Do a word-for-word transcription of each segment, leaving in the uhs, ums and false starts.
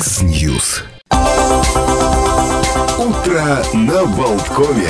X-News. Утро на Болткоме.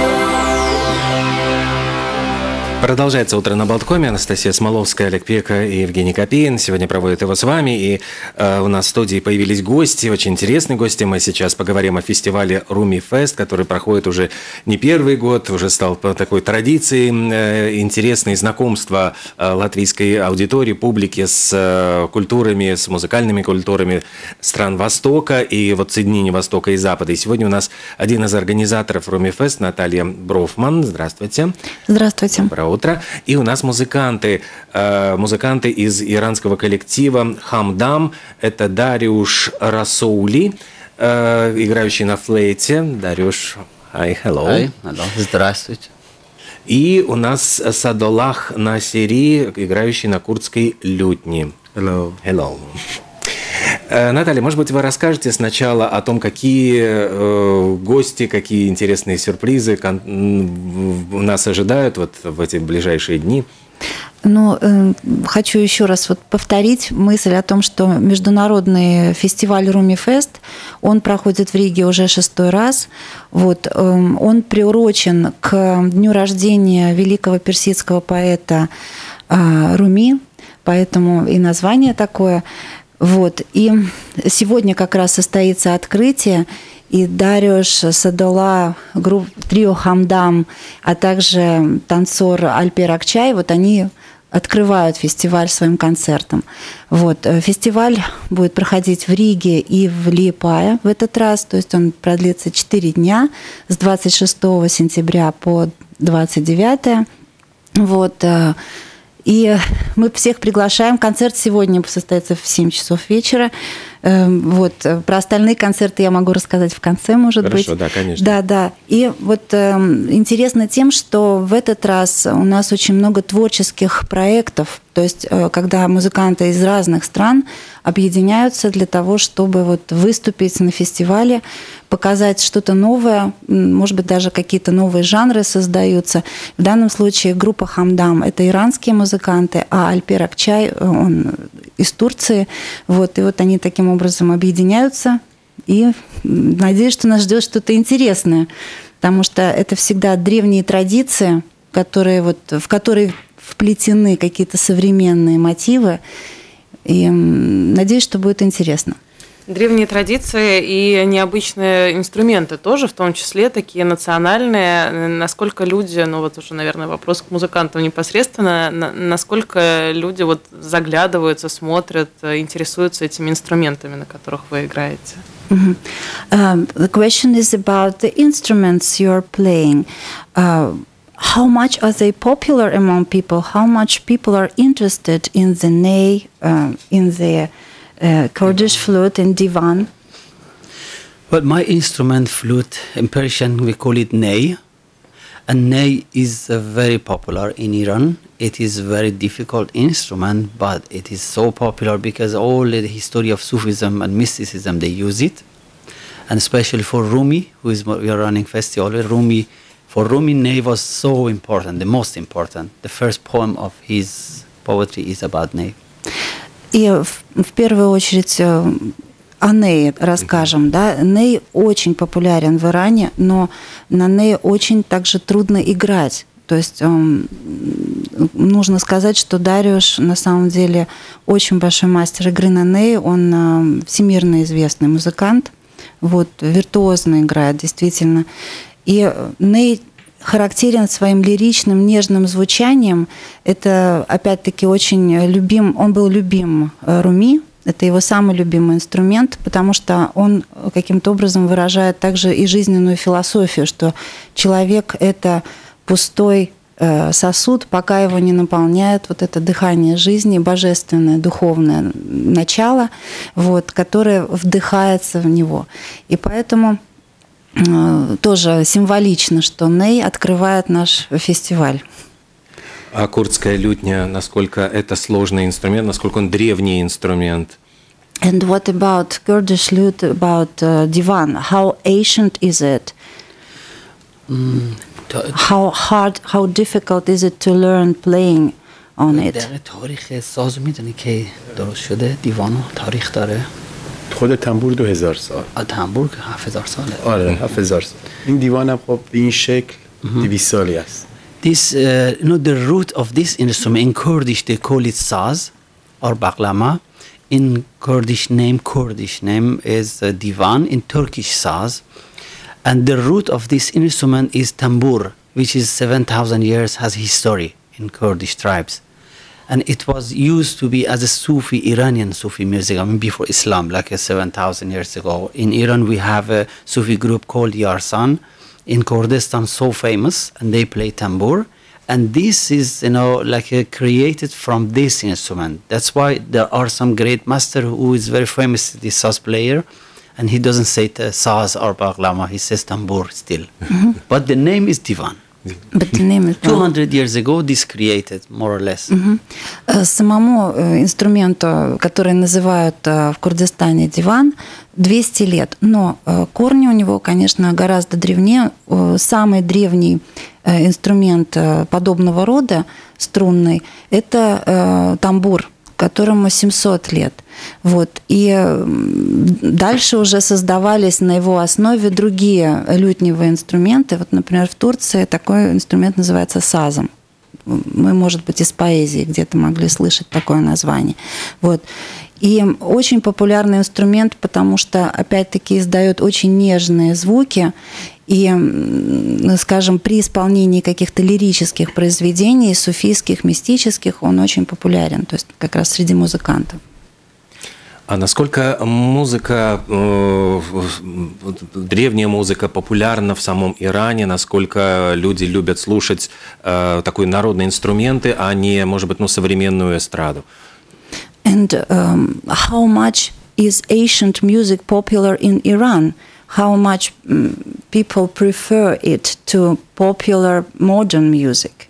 Продолжается «Утро на Болткоме». Анастасия Смоловская, Олег Пека и Евгений Копеин сегодня проводят его с вами. И э, у нас в студии появились гости, очень интересные гости. Мы сейчас поговорим о фестивале Руми Фест, который проходит уже не первый год, уже стал такой традицией. Э, интересные знакомства э, латвийской аудитории, публики с э, культурами, с музыкальными культурами стран Востока и вот соединения Востока и Запада. И сегодня у нас один из организаторов Руми Фест, Наталья Брофман. Здравствуйте. Здравствуйте. Доброе утро. И у нас музыканты, э, музыканты из иранского коллектива Хамдам. Это Дариуш Расоули, э, играющий на флейте. Дариуш, hi, hello. Hi, hello. Здравствуйте. И у нас Садолах Насири, играющий на курдской лютне. Hello. Hello. Наталья, может быть, вы расскажете сначала о том, какие э, гости, какие интересные сюрпризы кон- нас ожидают вот в эти ближайшие дни? Ну, э, хочу еще раз вот повторить мысль о том, что международный фестиваль Руми Фест, он проходит в Риге уже шестой раз. Вот, э, он приурочен к дню рождения великого персидского поэта э, Руми, поэтому и название такое. Вот. И сегодня как раз состоится открытие, и Дариуш Садола, группа трио Хамдам, а также танцор Альпер Акчай, вот они открывают фестиваль своим концертом. Вот. Фестиваль будет проходить в Риге и в Лиепае в этот раз, то есть он продлится четыре дня, с двадцать шестого сентября по двадцать девятое. Вот. И мы всех приглашаем. Концерт сегодня состоится в семь часов вечера. Вот. Про остальные концерты я могу рассказать в конце, может Хорошо, быть. Хорошо, да, конечно. Да, да. И вот э, интересно тем, что в этот раз у нас очень много творческих проектов. То есть, э, когда музыканты из разных стран объединяются для того, чтобы вот выступить на фестивале, показать что-то новое, может быть, даже какие-то новые жанры создаются. В данном случае группа Хамдам – это иранские музыканты, а Альпер Акчай, он из Турции. Вот, и вот они таким образом объединяются. И надеюсь, что нас ждет что-то интересное, потому что это всегда древние традиции, которые вот, в которые вплетены какие-то современные мотивы. И надеюсь, что будет интересно. Древние традиции и необычные инструменты тоже, в том числе такие национальные. Насколько люди, ну вот уже, наверное, вопрос к музыкантам непосредственно, насколько люди вот заглядываются, смотрят, интересуются этими инструментами, на которых вы играете? Mm-hmm. Um, the question is about the instruments you're playing. Uh, how much are they popular among people? How much people are interested in the ney, uh, in the Uh, Kurdish flute and divan? Well, my instrument, flute, in Persian we call it ney. And ney is uh, very popular in Iran. It is a very difficult instrument, but it is so popular because all the history of Sufism and mysticism, they use it. And especially for Rumi, who is we are running festival, Rumi, for Rumi, ney was so important, the most important. The first poem of his poetry is about ney. И в, в первую очередь о нее расскажем. Да? Ней очень популярен в Иране, но на ней очень также трудно играть. То есть эм, нужно сказать, что Дариуш на самом деле очень большой мастер игры на ней. Он э, всемирно известный музыкант, вот, виртуозно играет, действительно. И ней характерен своим лиричным, нежным звучанием. Это, опять-таки, очень любим, он был любим Руми, это его самый любимый инструмент, потому что он каким-то образом выражает также и жизненную философию, что человек – это пустой сосуд, пока его не наполняет вот это дыхание жизни, божественное, духовное начало, вот, которое вдыхается в него. И поэтому тоже символично, что ней открывает наш фестиваль. А курдская лютня, насколько это сложный инструмент, насколько он древний инструмент? And what about Kurdish lute, about uh, divan? How ancient is it? Mm, how hard, how difficult is it to learn playing on it? تاریخ ساز میدونی که درست شده دیوانو تاریخ داره خود تنبور دو هزار سال. تنبور که هفت هزار ساله. آره هفت هزار سال. این دیوان هم خب به این شکل دویست سالی است. This, uh, you know, the root of this instrument in Kurdish they call it saz or baklama. In Kurdish name, Kurdish name is uh, divan. In Turkish saz, and the root of this instrument is tambur, which is seven thousand years has history in Kurdish tribes, and it was used to be as a Sufi Iranian Sufi music. I mean, before Islam, like uh, seven thousand years ago. In Iran, we have a Sufi group called Yarsan. In Kurdistan, so famous, and they play tambur, and this is, you know, like uh, created from this instrument. That's why there are some great master who is very famous, this saz player, and he doesn't say saz or baklama, he says tambur still. Mm-hmm. But the name is divan. But the name is two hundred years ago, this created, more or less. Mm-hmm. Самому инструменту, который называют в Курдистане диван, двести лет, но корни у него, конечно, гораздо древнее. Самый древний инструмент подобного рода, струнный, это тамбур, которому семьсот лет. Вот. И дальше уже создавались на его основе другие лютневые инструменты. Вот, например, в Турции такой инструмент называется сазом. Мы, может быть, из поэзии где-то могли слышать такое название. Вот. И очень популярный инструмент, потому что, опять-таки, издает очень нежные звуки. И, скажем, при исполнении каких-то лирических произведений, суфийских, мистических, он очень популярен, то есть как раз среди музыкантов. А насколько музыка, э, древняя музыка популярна в самом Иране, насколько люди любят слушать э, такие народные инструменты, а не, может быть, ну, современную эстраду? And um, how much is ancient music popular in Iran? How much um, people prefer it to popular modern music?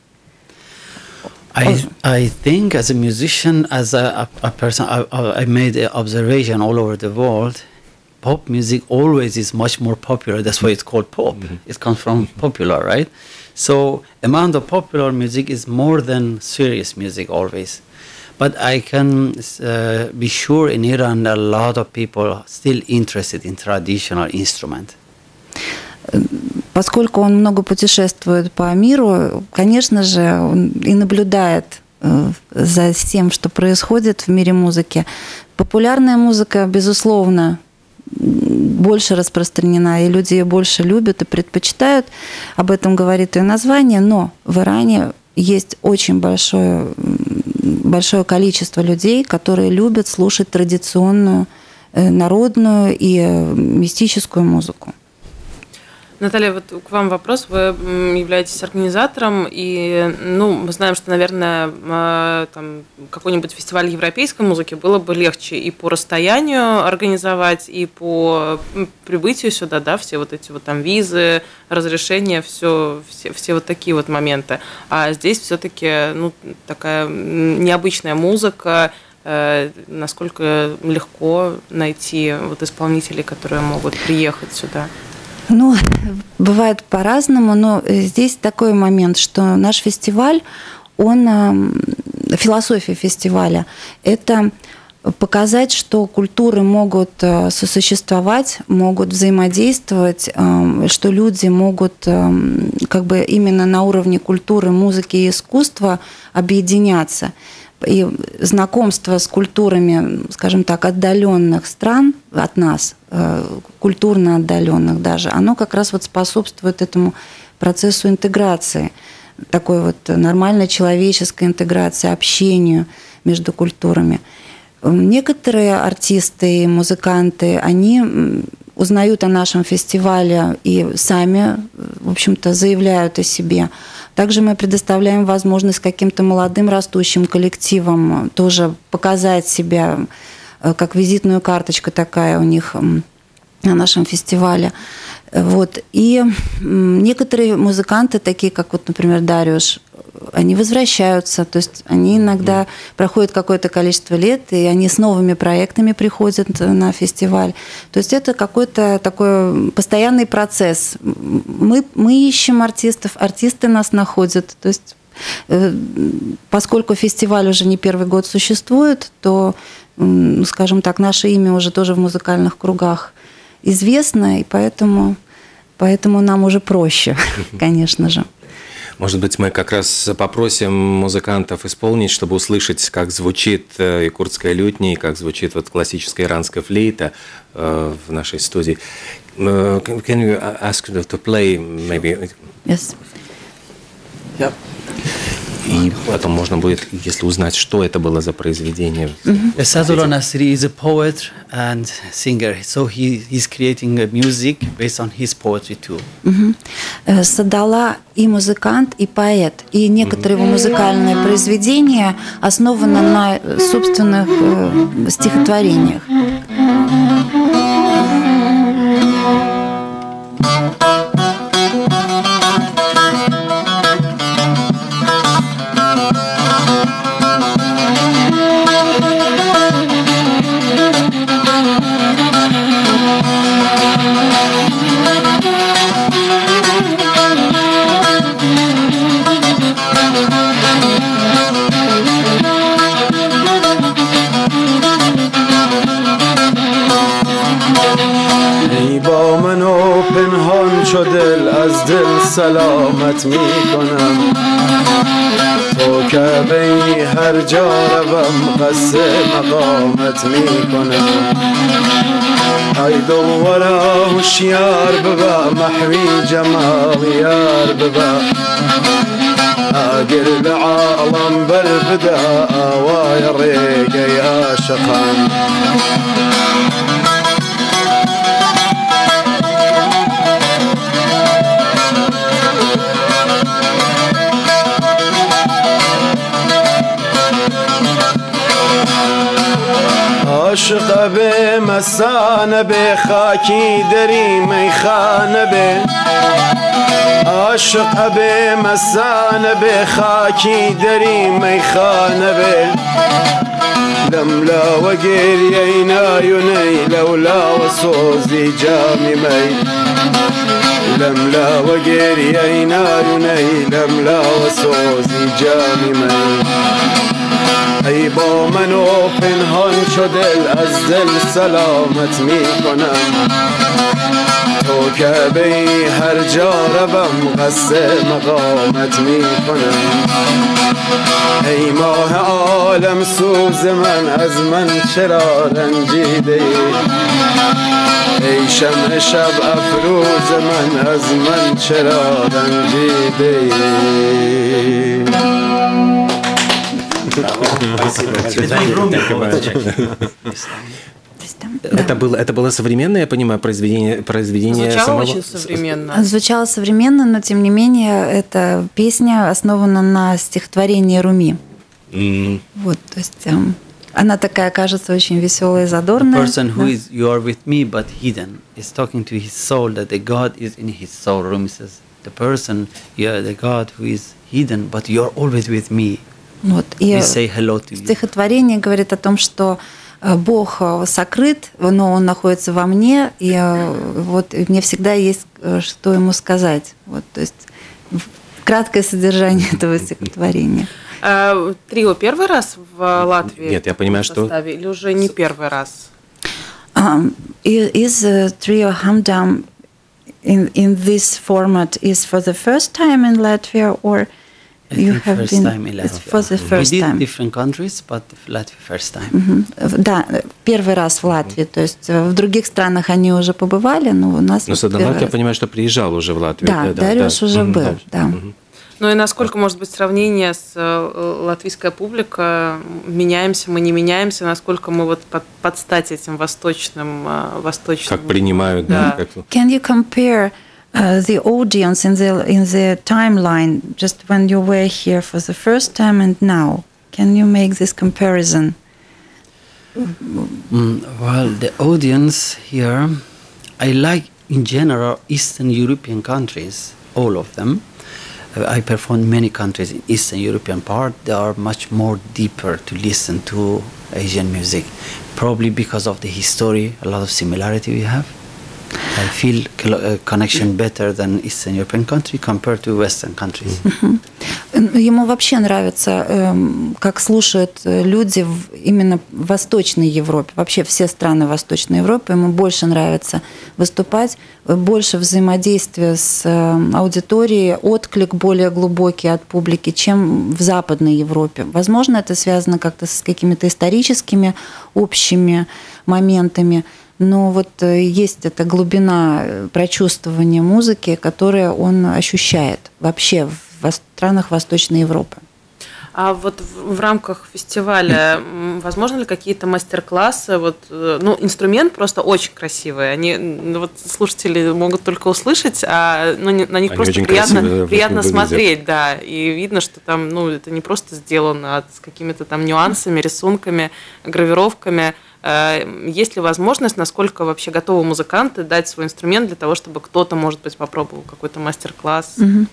I, I think as a musician, as a, a, a person, I, I made an observation all over the world, pop music always is much more popular. That's why it's called pop. Mm-hmm. It comes from popular, right? So amount of popular music is more than serious music always. But I can uh, be sure in Iran a lot of people are still interested in traditional instrument. Поскольку он много путешествует по миру, конечно же, он и наблюдает за тем, что происходит в мире музыки. Популярная музыка, безусловно, больше распространена, и люди ее больше любят и предпочитают. Об этом говорит и название, но в Иране есть очень большое, большое количество людей, которые любят слушать традиционную, народную и мистическую музыку. Наталья, вот к вам вопрос. Вы являетесь организатором, и ну, мы знаем, что, наверное, там, какой-нибудь фестиваль европейской музыки было бы легче и по расстоянию организовать, и по прибытию сюда, да, все вот эти вот там визы, разрешения, все, все, все вот такие вот моменты. А здесь все-таки ну, такая необычная музыка. Насколько легко найти вот исполнителей, которые могут приехать сюда? Ну, бывает по-разному, но здесь такой момент, что наш фестиваль, он, философия фестиваля, это показать, что культуры могут сосуществовать, могут взаимодействовать, что люди могут как бы именно на уровне культуры, музыки и искусства объединяться. И знакомство с культурами, скажем так, отдаленных стран от нас, культурно отдаленных даже, оно как раз вот способствует этому процессу интеграции, такой вот нормальной человеческой интеграции, общению между культурами. Некоторые артисты и музыканты, они узнают о нашем фестивале и сами, в общем-то, заявляют о себе. Также мы предоставляем возможность каким-то молодым растущим коллективам тоже показать себя, как визитную карточку такая у них на нашем фестивале. Вот. И некоторые музыканты, такие как, вот, например, Дариуш, они возвращаются, то есть они иногда проходят какое-то количество лет, и они с новыми проектами приходят на фестиваль. То есть это какой-то такой постоянный процесс. Мы, мы ищем артистов, артисты нас находят. То есть поскольку фестиваль уже не первый год существует, то ну, скажем так, наше имя уже тоже в музыкальных кругах известно, и поэтому, поэтому нам уже проще, конечно же. Может быть, мы как раз попросим музыкантов исполнить, чтобы услышать, как звучит и курдская лютня, и как звучит вот классическая иранская флейта в нашей студии. Can you ask them to play, maybe? Yes. Yep. И потом можно будет, если узнать, что это было за произведение. Mm-hmm. Sadullah Nasri is a poet and singer, so he is creating a music based on his poetry too. Mm-hmm. Садалла и музыкант, и поэт, и некоторые его музыкальные произведения основаны на собственных э, стихотворениях. دل از دل سلامت می کنم تو که بی هر جا روم قصد مقامت می کنم ای دوورا هوشیار ببا محوی جمال یار ببا اگر لعالم بربدا آوای ریگ یا شقام عاشق به مسانه به خاکی دری میخانه به عاشق به مسانه به خاکی دری میخانه به لملا و گریه نایونی لولا و سوزی جامی می لملا و گریه نایونی لملا و سوزی جامی می ای با من و پنهان شو دل از دل سلامت می کنم تو که بی هر جا روم قصد مقامت می کنم ای ماه عالم سوز من از من چرا رنجیده ای شمع شب افروز من از من چرا رنجیده Это было, это было современное, я понимаю, произведение, произведение Звучало самого... очень современно. Звучало современно, но тем не менее эта песня основана на стихотворении Руми. Mm. Вот, то есть эм, она такая, кажется, очень веселая и задорная. The person who да. is you are with me but hidden is talking to his soul that the God is in his soul. Rumi says, the person, you are the God who is hidden but you are always with me. Вот, и We say hello to you. стихотворение говорит о том, что Бог сокрыт, но Он находится во мне, и вот мне всегда есть что Ему сказать. Вот, то есть краткое содержание этого стихотворения. А, трио первый раз в Латвии? Нет, я понимаю, что... Или уже не первый раз? Um, is uh, Trio Hamdam in, in this format is for the first time in Latvia, or I you think have first been time in it's Latvia. for the first We did time? different countries, but Latvia first time. Мгм. Да, первый раз в Латвии. То есть в других странах они уже побывали, но у нас Но вот Садаллах, первый я раз. понимаю, что приезжал уже в Латвию. Да, Дариуш уже Мгм, был, да. Мгм. Ну и насколько, может быть, сравнение с э, латвийской публикой, меняемся мы, не меняемся, насколько мы вот под, под стать этим восточным, э, восточным... Как принимают, да. Да. Как... Can you compare uh, the audience in the in the timeline just when you were here for the first time and now? Can you make this comparison? Mm, well, the audience here, I like in general Eastern European countries, all of them. I performed many countries in Eastern European part. They are much more deeper to listen to Asian music, probably because of the history, a lot of similarity we have. I feel a connection better than Eastern European country compared to Western countries. Mm-hmm. Ему вообще нравится, как слушают люди в именно в Восточной Европе, вообще все страны Восточной Европы. Ему больше нравится выступать, больше взаимодействия с аудиторией, отклик более глубокий от публики, чем в Западной Европе. Возможно, это связано как-то с какими-то историческими общими моментами, но вот есть эта глубина прочувствования музыки, которую он ощущает вообще в странах Восточной Европы. А вот в, в рамках фестиваля возможно ли какие-то мастер-классы? Вот, ну, инструмент просто очень красивый. Они, вот, слушатели могут только услышать, а ну, на них Они просто приятно, приятно смотреть, да. И видно, что там, ну, это не просто сделано, а с какими-то там нюансами, рисунками, гравировками. Есть ли возможность, насколько вообще готовы музыканты дать свой инструмент для того, чтобы кто-то, может быть, попробовал какой-то мастер-класс? Mm-hmm.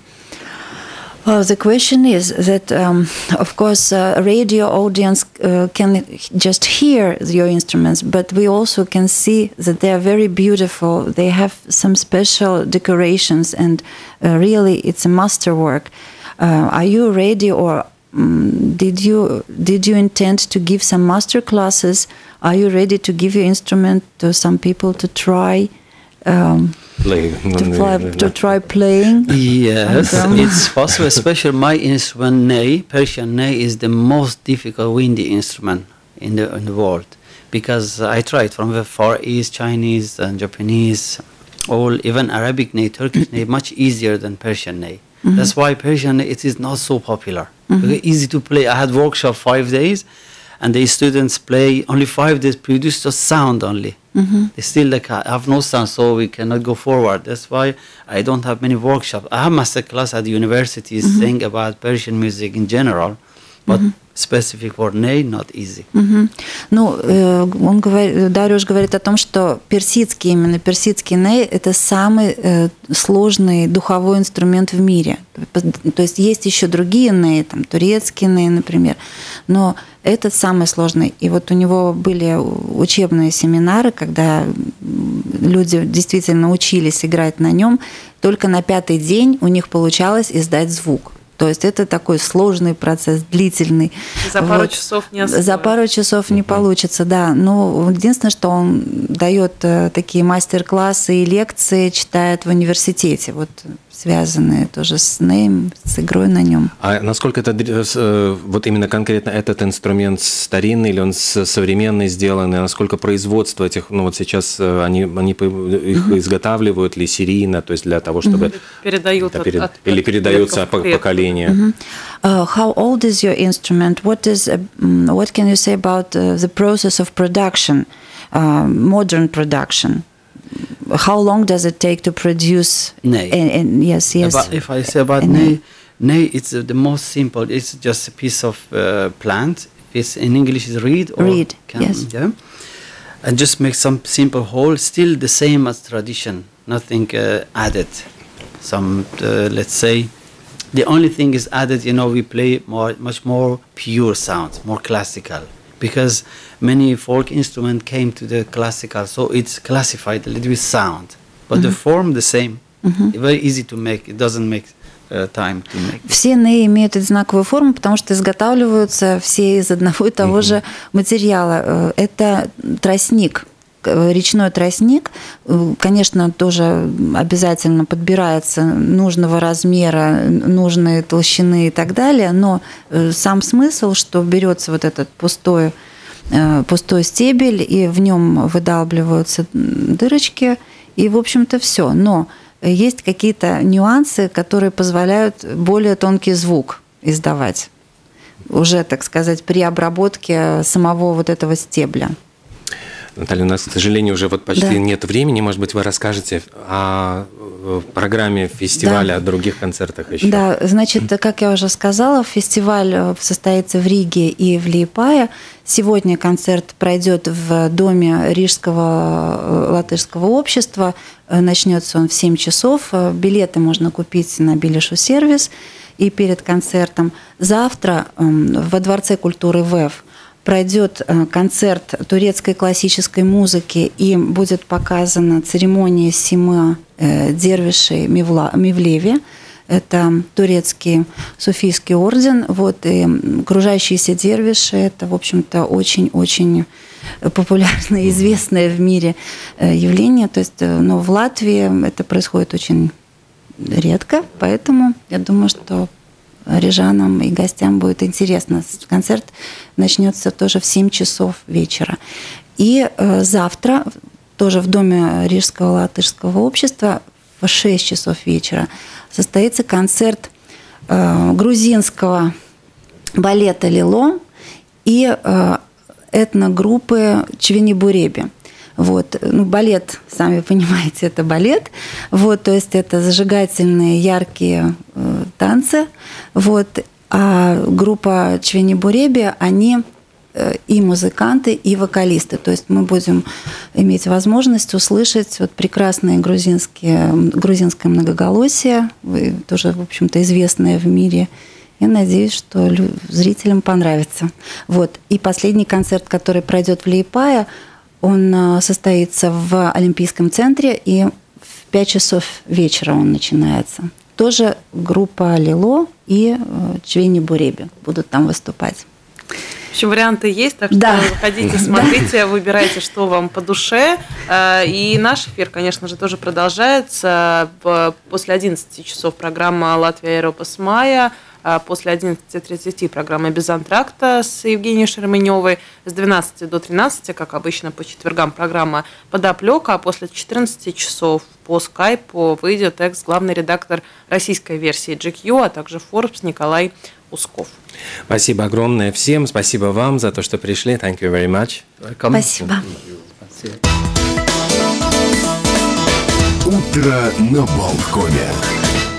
Well, the question is that, um, of course, a uh, radio audience uh, can just hear your instruments, but we also can see that they are very beautiful. They have some special decorations, and uh, really, it's a masterwork. Uh, are you ready, or um, did you did you intend to give some master classes? Are you ready to give your instrument to some people to try? Um, Play. To, fly, to try playing? Yes, it's possible. Especially my instrument, ney, Persian ney, is the most difficult windy instrument in the in the world, because I tried from the Far East, Chinese and Japanese, all even Arabic ney, Turkish ney, much easier than Persian ney. Mm-hmm. That's why Persian ney, it is not so popular. Mm-hmm. It's easy to play. I had workshop five days, and the students play only five days, produce just sound only. Mm-hmm. They still like have no sound, so we cannot go forward. That's why I don't have many workshops. I have master class at the universities mm-hmm. saying about Persian music in general, but mm-hmm. specific for ney, not easy. Mm-hmm. Ну, он говорит, Дарюш говорит о том, что персидский, именно персидский ней, это самый э, сложный духовой инструмент в мире. То есть есть еще другие ней, там турецкий ней, например, но этот самый сложный. И вот у него были учебные семинары, когда люди действительно учились играть на нем. Только на пятый день у них получалось издать звук. То есть это такой сложный процесс, длительный. За пару вот. часов не освоить. За пару часов не получится, да. Но единственное, что он дает такие мастер-классы и лекции, читает в университете, вот связанные тоже с нейм, с игрой на нем. А насколько это вот именно конкретно этот инструмент старинный или он современный сделанный? Насколько производство этих, ну вот сейчас они, они их mm-hmm. изготавливают ли серийно, то есть для того, чтобы mm-hmm. передают от, перед, от, или от передаются по поколению? Mm-hmm. Uh, how old is your instrument? What is uh, what can you say about uh, the process of production, uh, modern production? How long does it take to produce? Ney. And, and yes, yes. About, if I say about ney, ney, it's uh, the most simple. It's just a piece of uh, plant. It's in English is reed. Or reed. Can, yes. Yeah. And just make some simple hole. Still the same as tradition. Nothing uh, added. Some uh, let's say. The only thing is added, you know, we play more, much more pure sounds, more classical, because many folk instruments came to the classical, so it's classified a little bit sound, but mm-hmm. the form the same. Mm-hmm. Very easy to make. It doesn't make uh, time to make. Все ней имеют одинаковую форму, потому что изготавливаются все из одного и того mm-hmm. же материала. Это тростник. Речной тростник, конечно, тоже обязательно подбирается нужного размера, нужной толщины и так далее, но сам смысл, что берется вот этот пустой, пустой стебель, и в нем выдалбливаются дырочки, и, в общем-то, все. Но есть какие-то нюансы, которые позволяют более тонкий звук издавать, уже, так сказать, при обработке самого вот этого стебля. Наталья, у нас, к сожалению, уже вот почти да. нет времени. Может быть, вы расскажете о программе фестиваля, да. о других концертах еще? Да, значит, как я уже сказала, фестиваль состоится в Риге и в Лиепае. Сегодня концерт пройдет в доме Рижского латышского общества. Начнется он в семь часов. Билеты можно купить на Билишу-сервис. И перед концертом завтра во Дворце культуры ВЭФ пройдет концерт турецкой классической музыки и будет показана церемония Сима Дервишей Мевлеви. Это турецкий суфийский орден. Вот, и кружащиеся дервиши – это, в общем-то, очень-очень популярное, известное в мире явление. То есть, но в Латвии это происходит очень редко, поэтому я думаю, что рижанам и гостям будет интересно. Концерт начнется тоже в семь часов вечера. И э, завтра тоже в Доме Рижского латышского общества в шесть часов вечера состоится концерт э, грузинского балета «Лило» и э, этногруппы «Чвенибуреби». Вот. Ну, балет, сами понимаете, это балет. Вот, то есть это зажигательные, яркие э, танцы. Вот. А группа Чвенибуреби, они э, и музыканты, и вокалисты. То есть мы будем иметь возможность услышать вот прекрасное грузинские, грузинское многоголосие, тоже, в общем-то, известное в мире. Я надеюсь, что зрителям понравится. Вот. И последний концерт, который пройдет в Лиепае, он состоится в Олимпийском центре, и в пять часов вечера он начинается. Тоже группа «Лило» и Чвенибуреби будут там выступать. В общем, варианты есть, так что да. выходите, смотрите, выбирайте, что вам по душе. И наш эфир, конечно же, тоже продолжается. После одиннадцати часов программа «Латвия Европа с мая». После одиннадцати тридцати программа «Без антракта» с Евгенией Шерменевой. С двенадцати до тринадцати, как обычно, по четвергам программа «Подоплека». А после четырнадцати часов по скайпу выйдет экс-главный редактор российской версии джи кью, а также Forbes Николай Усков. Спасибо огромное всем. Спасибо вам за то, что пришли. Thank you very much. Welcome. Спасибо. Утро на Болткоме.